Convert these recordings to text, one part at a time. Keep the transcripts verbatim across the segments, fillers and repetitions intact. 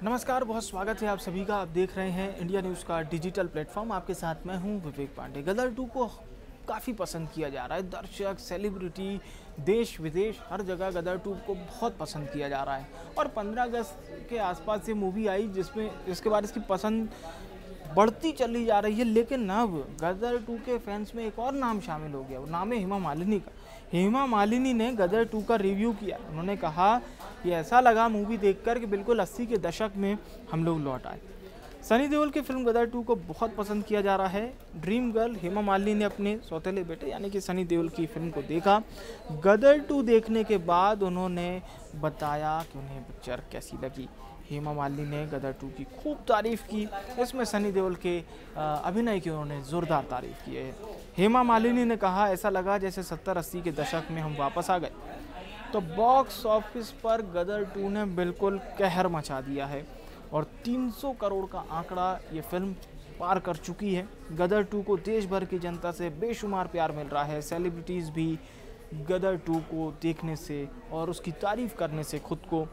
नमस्कार, बहुत स्वागत है आप सभी का। आप देख रहे हैं इंडिया न्यूज़ का डिजिटल प्लेटफॉर्म। आपके साथ मैं हूं विवेक पांडे। गदर टू को काफ़ी पसंद किया जा रहा है। दर्शक, सेलिब्रिटी, देश विदेश हर जगह गदर टू को बहुत पसंद किया जा रहा है। और पंद्रह अगस्त के आसपास ये मूवी आई जिसमें जिसके बाद इसकी पसंद बढ़ती चली जा रही है। लेकिन अब गदर टू के फैंस में एक और नाम शामिल हो गया, वो नाम है हेमा मालिनी का। हेमा मालिनी ने गदर टू का रिव्यू किया। उन्होंने कहा कि ऐसा लगा मूवी देखकर कि बिल्कुल अस्सी के दशक में हम लोग लौट आए। सनी देओल की फिल्म गदर टू को बहुत पसंद किया जा रहा है। ड्रीम गर्ल हेमा मालिनी ने अपने सौतेले बेटे यानी कि सनी देओल की फिल्म को देखा। गदर टू देखने के बाद उन्होंने बताया कि उन्हें पिक्चर कैसी लगी। हेमा मालिनी ने गदर टू की खूब तारीफ़ की। इसमें सनी देओल के अभिनय की उन्होंने ज़ोरदार तारीफ़ की है। हेमा मालिनी ने कहा, ऐसा लगा जैसे सत्तर अस्सी के दशक में हम वापस आ गए। तो बॉक्स ऑफिस पर गदर टू ने बिल्कुल कहर मचा दिया है और तीन सौ करोड़ का आंकड़ा ये फिल्म पार कर चुकी है। गदर टू को देश भर की जनता से बेशुमार प्यार मिल रहा है। सेलिब्रिटीज़ भी गदर टू को देखने से और उसकी तारीफ़ करने से खुद को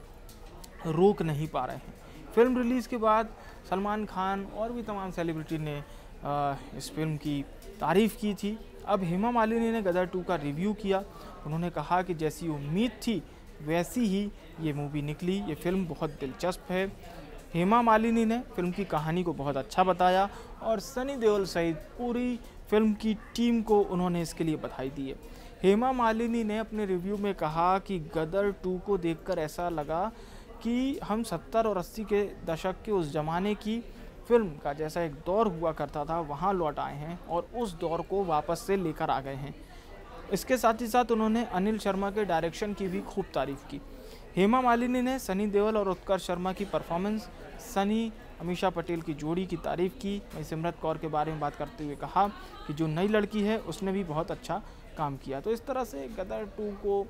रोक नहीं पा रहे हैं। फिल्म रिलीज़ के बाद सलमान खान और भी तमाम सेलिब्रिटी ने आ, इस फिल्म की तारीफ़ की थी। अब हेमा मालिनी ने गदर टू का रिव्यू किया। उन्होंने कहा कि जैसी उम्मीद थी वैसी ही ये मूवी निकली। ये फिल्म बहुत दिलचस्प है। हेमा मालिनी ने फिल्म की कहानी को बहुत अच्छा बताया और सनी देओल सहित पूरी फिल्म की टीम को उन्होंने इसके लिए बधाई दी है। हेमा मालिनी ने अपने रिव्यू में कहा कि गदर टू को देखकर ऐसा लगा कि हम सत्तर और अस्सी के दशक के उस ज़माने की फिल्म का जैसा एक दौर हुआ करता था वहाँ लौट आए हैं और उस दौर को वापस से लेकर आ गए हैं। इसके साथ ही साथ उन्होंने अनिल शर्मा के डायरेक्शन की भी खूब तारीफ़ की। हेमा मालिनी ने सनी देओल और उत्कर्ष शर्मा की परफॉर्मेंस, सनी अमीषा पटेल की जोड़ी की तारीफ़ की। वहीं सिमरत कौर के बारे में बात करते हुए कहा कि जो नई लड़की है उसने भी बहुत अच्छा काम किया। तो इस तरह से गदर टू को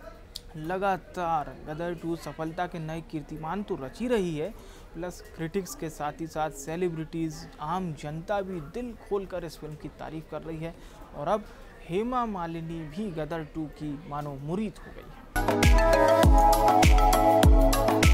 लगातार गदर टू सफलता के नए कीर्तिमान तो रची रही है, प्लस क्रिटिक्स के साथ ही साथ सेलिब्रिटीज़, आम जनता भी दिल खोलकर इस फिल्म की तारीफ़ कर रही है। और अब हेमा मालिनी भी गदर टू की मानो मुरीद हो गई है।